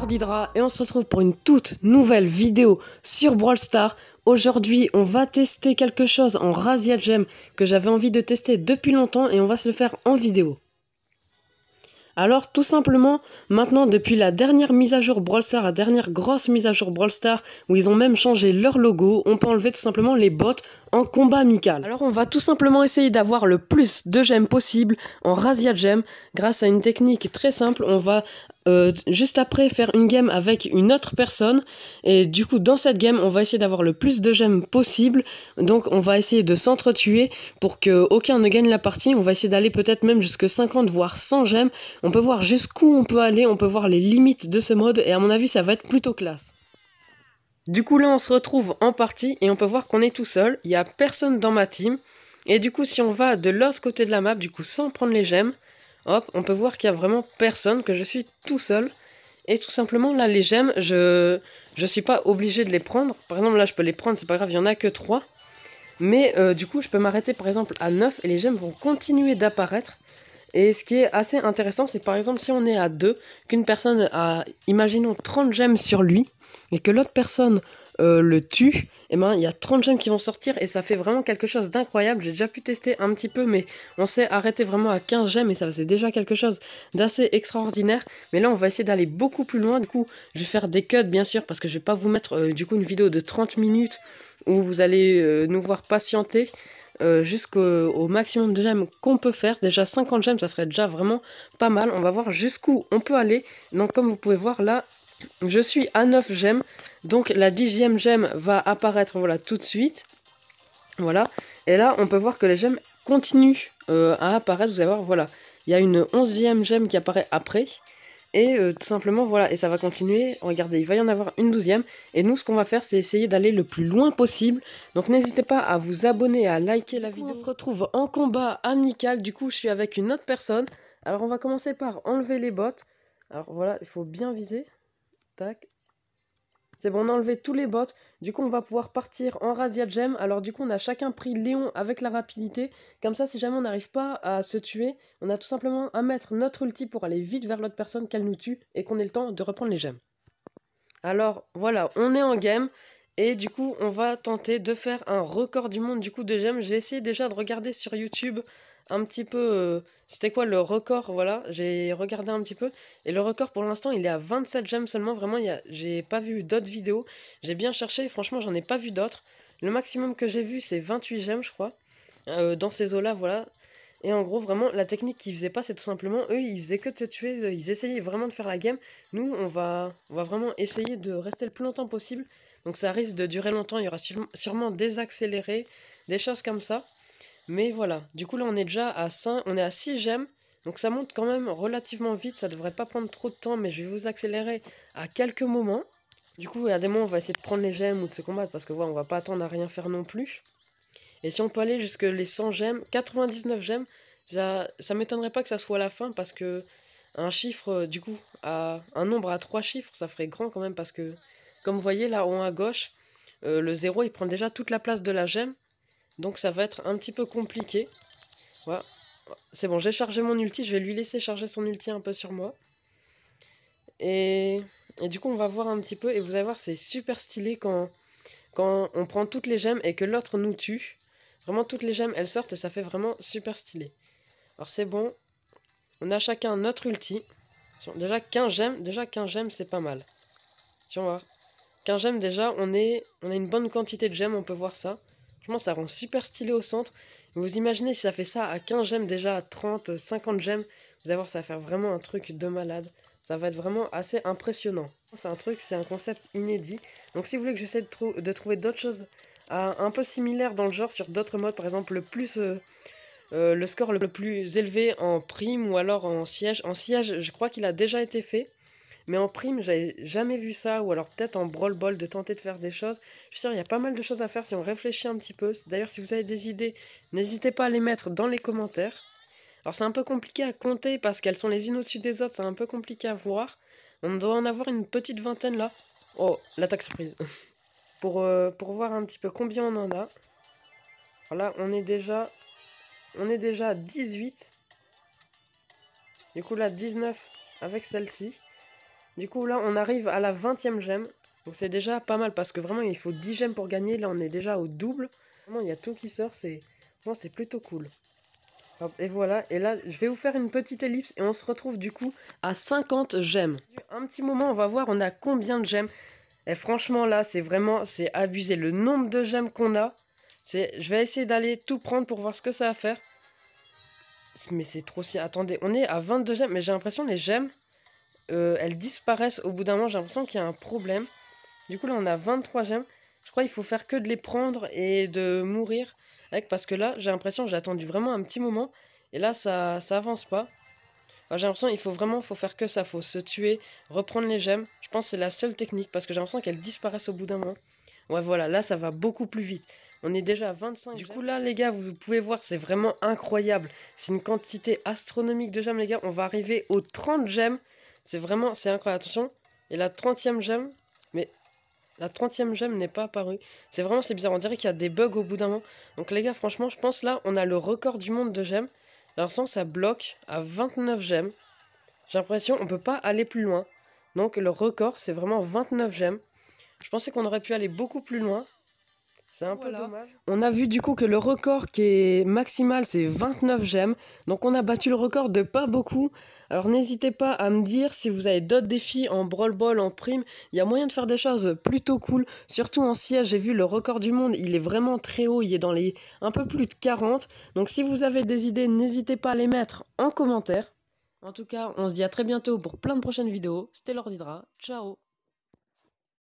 Lordydra et on se retrouve pour une toute nouvelle vidéo sur Brawl Stars. Aujourd'hui, on va tester quelque chose en Razzia Gem que j'avais envie de tester depuis longtemps et on va se le faire en vidéo. Alors tout simplement, maintenant depuis la dernière mise à jour Brawl Stars, la dernière grosse mise à jour Brawl Stars, où ils ont même changé leur logo, on peut enlever tout simplement les bots en combat amical. Alors on va tout simplement essayer d'avoir le plus de gemmes possible en Razzia Gem, grâce à une technique très simple. On va juste après faire une game avec une autre personne, et du coup dans cette game on va essayer d'avoir le plus de gemmes possible. Donc on va essayer de s'entretuer pour que aucun ne gagne la partie. On va essayer d'aller peut-être même jusque 50 voire 100 gemmes. On peut voir jusqu'où on peut aller, on peut voir les limites de ce mode et à mon avis ça va être plutôt classe. Du coup là on se retrouve en partie et on peut voir qu'on est tout seul, il n'y a personne dans ma team. Et du coup si on va de l'autre côté de la map, du coup sans prendre les gemmes, hop, on peut voir qu'il n'y a vraiment personne, que je suis tout seul. Et tout simplement là les gemmes, je suis pas obligé de les prendre. Par exemple là je peux les prendre, c'est pas grave, il y en a que 3. Mais du coup je peux m'arrêter par exemple à 9 et les gemmes vont continuer d'apparaître. Et ce qui est assez intéressant, c'est par exemple si on est à 2, qu'une personne a, imaginons, 30 gemmes sur lui, et que l'autre personne le tue, et ben il y a 30 gemmes qui vont sortir, et ça fait vraiment quelque chose d'incroyable. J'ai déjà pu tester un petit peu, mais on s'est arrêté vraiment à 15 gemmes, et ça faisait déjà quelque chose d'assez extraordinaire. Mais là on va essayer d'aller beaucoup plus loin. Du coup je vais faire des cuts bien sûr, parce que je vais pas vous mettre du coup une vidéo de 30 minutes, où vous allez nous voir patienter. Jusqu'au maximum de gemmes qu'on peut faire. Déjà 50 gemmes, ça serait déjà vraiment pas mal. On va voir jusqu'où on peut aller. Donc comme vous pouvez voir là, je suis à 9 gemmes. Donc la 10e gemme va apparaître, voilà, tout de suite. Voilà. Et là, on peut voir que les gemmes continuent à apparaître. Vous allez voir, voilà. Il y a une 11e gemme qui apparaît après. Et tout simplement, voilà, et ça va continuer. Regardez, il va y en avoir une 12e. Et nous, ce qu'on va faire, c'est essayer d'aller le plus loin possible. Donc n'hésitez pas à vous abonner et à liker la vidéo. On se retrouve en combat amical. Du coup, je suis avec une autre personne. Alors, on va commencer par enlever les bots. Alors voilà, il faut bien viser. Tac. C'est bon, on a enlevé tous les bots. Du coup, on va pouvoir partir en Razzia Gem. Alors du coup, on a chacun pris Léon avec la rapidité. Comme ça, si jamais on n'arrive pas à se tuer, on a tout simplement à mettre notre ulti pour aller vite vers l'autre personne, qu'elle nous tue, et qu'on ait le temps de reprendre les gemmes. Alors voilà, on est en game. Et du coup, on va tenter de faire un record du monde du coup de gemmes. J'ai essayé déjà de regarder sur YouTube un petit peu c'était quoi le record, voilà. J'ai regardé un petit peu. Et le record pour l'instant, il est à 27 gemmes seulement. Vraiment, j'ai pas vu d'autres vidéos. J'ai bien cherché, franchement, j'en ai pas vu d'autres. Le maximum que j'ai vu, c'est 28 gemmes, je crois. Dans ces eaux-là, voilà. Et en gros, vraiment, la technique qu'ils faisaient pas, c'est tout simplement, eux, ils faisaient que de se tuer, ils essayaient vraiment de faire la game. Nous, on va vraiment essayer de rester le plus longtemps possible. Donc ça risque de durer longtemps, il y aura sûrement des accélérés, des choses comme ça. Mais voilà, du coup là on est déjà à 5, on est à 6 gemmes. Donc ça monte quand même relativement vite, ça devrait pas prendre trop de temps, mais je vais vous accélérer à quelques moments. Du coup, à des moments, on va essayer de prendre les gemmes ou de se combattre, parce que voilà, on va pas attendre à rien faire non plus. Et si on peut aller jusque les 100 gemmes, 99 gemmes, ça m'étonnerait pas que ça soit la fin, parce que un chiffre, du coup, un nombre à 3 chiffres, ça ferait grand quand même, parce que, comme vous voyez là en haut à gauche, le 0 il prend déjà toute la place de la gemme, donc ça va être un petit peu compliqué. Voilà, c'est bon, j'ai chargé mon ulti, je vais lui laisser charger son ulti un peu sur moi. Et du coup on va voir un petit peu, et vous allez voir, c'est super stylé quand on prend toutes les gemmes et que l'autre nous tue. Vraiment, toutes les gemmes, elles sortent et ça fait vraiment super stylé. Alors c'est bon, on a chacun notre ulti. Déjà 15 gemmes, c'est pas mal. Si on va voir. 15 gemmes déjà, on a une bonne quantité de gemmes, on peut voir ça. Franchement, ça rend super stylé au centre. Vous imaginez si ça fait ça à 15 gemmes, déjà à 30, 50 gemmes. Vous allez voir, ça va faire vraiment un truc de malade. Ça va être vraiment assez impressionnant. C'est un concept inédit. Donc si vous voulez que j'essaie de trouver d'autres choses un peu similaires dans le genre sur d'autres modes, par exemple le score le plus élevé en prime ou alors en siège. En siège, je crois qu'il a déjà été fait. Mais en prime, j'avais jamais vu ça, ou alors peut-être en Brawl Ball de tenter de faire des choses. Je suis sûr, il y a pas mal de choses à faire si on réfléchit un petit peu. D'ailleurs, si vous avez des idées, n'hésitez pas à les mettre dans les commentaires. Alors c'est un peu compliqué à compter parce qu'elles sont les unes au-dessus des autres, c'est un peu compliqué à voir. On doit en avoir une petite vingtaine là. Oh, l'attaque surprise. pour voir un petit peu combien on en a. Alors là, on est déjà à 18. Du coup là, 19 avec celle-ci. Du coup, là, on arrive à la 20e gemme. Donc c'est déjà pas mal parce que vraiment, il faut 10 gemmes pour gagner. Là, on est déjà au double. Vraiment, il y a tout qui sort. C'est plutôt cool. Hop, et voilà. Et là, je vais vous faire une petite ellipse et on se retrouve du coup à 50 gemmes. Un petit moment, on va voir on a combien de gemmes. Et franchement, là, c'est abusé. Le nombre de gemmes qu'on a, je vais essayer d'aller tout prendre pour voir ce que ça va faire. Mais c'est trop si... Attendez, on est à 22 gemmes, mais j'ai l'impression les gemmes, elles disparaissent au bout d'un moment. J'ai l'impression qu'il y a un problème. Du coup, là, on a 23 gemmes. Je crois qu'il faut faire que de les prendre et de mourir. Parce que là, j'ai l'impression que j'ai attendu vraiment un petit moment. Et là, ça avance pas. Enfin, j'ai l'impression qu'il faut faire que ça. Faut se tuer, reprendre les gemmes. Je pense que c'est la seule technique parce que j'ai l'impression qu'elles disparaissent au bout d'un moment. Ouais, voilà, là, ça va beaucoup plus vite. On est déjà à 25 gemmes. Du coup, là, les gars, vous pouvez voir, c'est vraiment incroyable. C'est une quantité astronomique de gemmes, les gars. On va arriver aux 30 gemmes. C'est incroyable. Attention. Et la 30e gemme, mais la 30e gemme n'est pas apparue. C'est bizarre. On dirait qu'il y a des bugs au bout d'un moment. Donc, les gars, franchement, je pense là, on a le record du monde de gemmes. J'ai l'impression que ça bloque à 29 gemmes. J'ai l'impression qu'on peut pas aller plus loin. Donc, le record, c'est vraiment 29 gemmes. Je pensais qu'on aurait pu aller beaucoup plus loin. C'est un peu dommage. On a vu du coup que le record qui est maximal, c'est 29 gemmes. Donc on a battu le record de pas beaucoup. Alors n'hésitez pas à me dire si vous avez d'autres défis en Brawl Ball, en prime. Il y a moyen de faire des choses plutôt cool. Surtout en siège, j'ai vu le record du monde, il est vraiment très haut. Il est dans les un peu plus de 40. Donc si vous avez des idées, n'hésitez pas à les mettre en commentaire. En tout cas, on se dit à très bientôt pour plein de prochaines vidéos. C'était Lord Hydra. Ciao!